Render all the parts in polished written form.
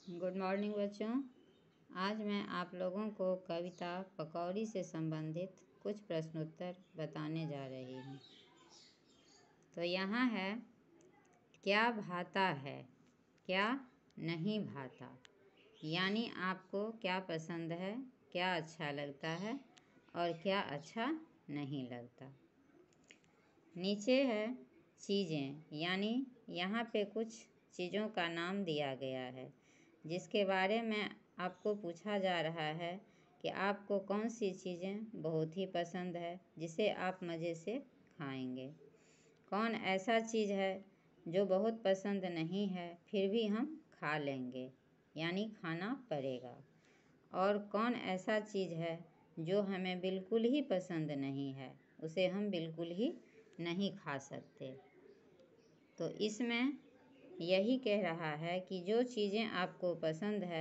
Good morning बच्चों। आज मैं आप लोगों को कविता पकौड़ी से संबंधित कुछ प्रश्नोत्तर बताने जा रही हूँ। तो यहाँ है, क्या भाता है, क्या नहीं भाता। यानी आपको क्या पसंद है, क्या अच्छा लगता है और क्या अच्छा नहीं लगता। नीचे है चीज़ें, यानी यहाँ पे कुछ चीज़ों का नाम दिया गया है जिसके बारे में आपको पूछा जा रहा है कि आपको कौन सी चीज़ें बहुत ही पसंद है जिसे आप मज़े से खाएंगे। कौन ऐसा चीज़ है जो बहुत पसंद नहीं है फिर भी हम खा लेंगे, यानी खाना पड़ेगा। और कौन ऐसा चीज़ है जो हमें बिल्कुल ही पसंद नहीं है, उसे हम बिल्कुल ही नहीं खा सकते। तो इसमें यही कह रहा है कि जो चीज़ें आपको पसंद है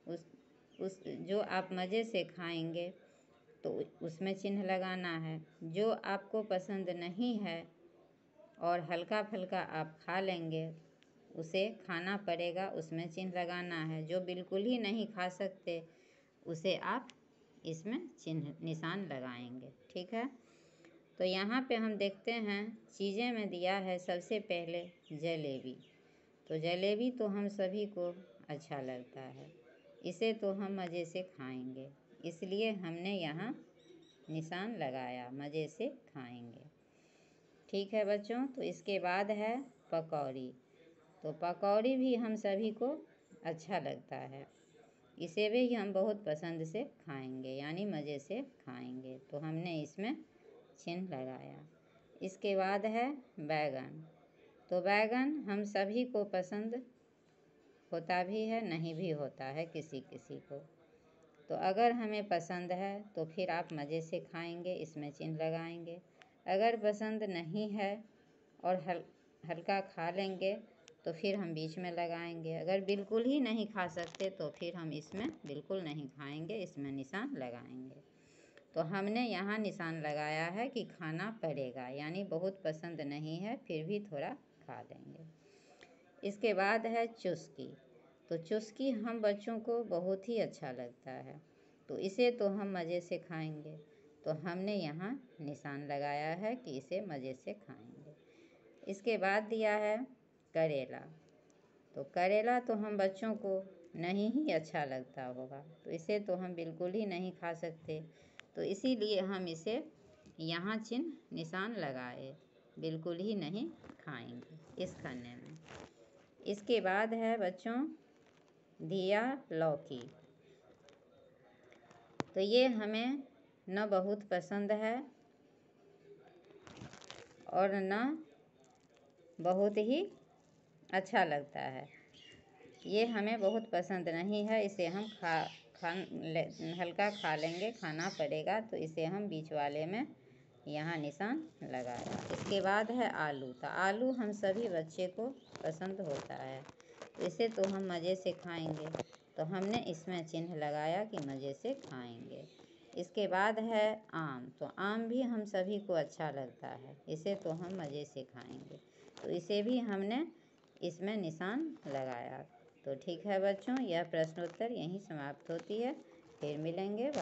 उस जो आप मज़े से खाएंगे तो उसमें चिन्ह लगाना है। जो आपको पसंद नहीं है और हल्का फुल्का आप खा लेंगे उसे खाना पड़ेगा, उसमें चिन्ह लगाना है। जो बिल्कुल ही नहीं खा सकते उसे आप इसमें चिन्ह निशान लगाएंगे। ठीक है, तो यहाँ पे हम देखते हैं चीज़ें में दिया है सबसे पहले जलेबी। तो जलेबी तो हम सभी को अच्छा लगता है, इसे तो हम मज़े से खाएंगे, इसलिए हमने यहाँ निशान लगाया, मज़े से खाएंगे। ठीक है बच्चों, तो इसके बाद है पकौड़ी। तो पकौड़ी भी हम सभी को अच्छा लगता है, इसे भी हम बहुत पसंद से खाएंगे, यानी मज़े से खाएंगे। तो हमने इसमें चिन्ह लगाया। इसके बाद है बैगन। तो बैगन हम सभी को पसंद होता भी है, नहीं भी होता है किसी किसी को। तो अगर हमें पसंद है तो फिर आप मज़े से खाएंगे, इसमें चिन्ह लगाएंगे। अगर पसंद नहीं है और हल्का खा लेंगे तो फिर हम बीच में लगाएंगे। अगर बिल्कुल ही नहीं खा सकते तो फिर हम इसमें बिल्कुल नहीं खाएंगे, इसमें निशान लगाएंगे। तो हमने यहाँ निशान लगाया है कि खाना पड़ेगा, यानी बहुत पसंद नहीं है फिर भी थोड़ा खा लेंगे। इसके बाद है चुस्की। तो चुस्की हम बच्चों को बहुत ही अच्छा लगता है, तो इसे तो हम मज़े से खाएंगे। तो हमने यहाँ निशान लगाया है कि इसे मज़े से खाएंगे। इसके बाद दिया है करेला। तो करेला तो हम बच्चों को नहीं ही अच्छा लगता होगा, तो इसे तो हम बिल्कुल ही नहीं खा सकते। तो इसीलिए हम इसे यहाँ चिन्ह निशान लगाए, बिल्कुल ही नहीं खाएंगे इस खाने में। इसके बाद है बच्चों घिया लौकी। तो ये हमें न बहुत पसंद है और न बहुत ही अच्छा लगता है। ये हमें बहुत पसंद नहीं है, इसे हम हल्का खा लेंगे, खाना पड़ेगा। तो इसे हम बीच वाले में यहाँ निशान लगाया। इसके बाद है आलू। तो आलू हम सभी बच्चे को पसंद होता है, इसे तो हम मज़े से खाएंगे। तो हमने इसमें चिन्ह लगाया कि मज़े से खाएंगे। इसके बाद है आम। तो आम भी हम सभी को अच्छा लगता है, इसे तो हम मज़े से खाएंगे। तो इसे भी हमने इसमें निशान लगाया। तो ठीक है बच्चों, यह प्रश्नोत्तर यहीं समाप्त होती है। फिर मिलेंगे।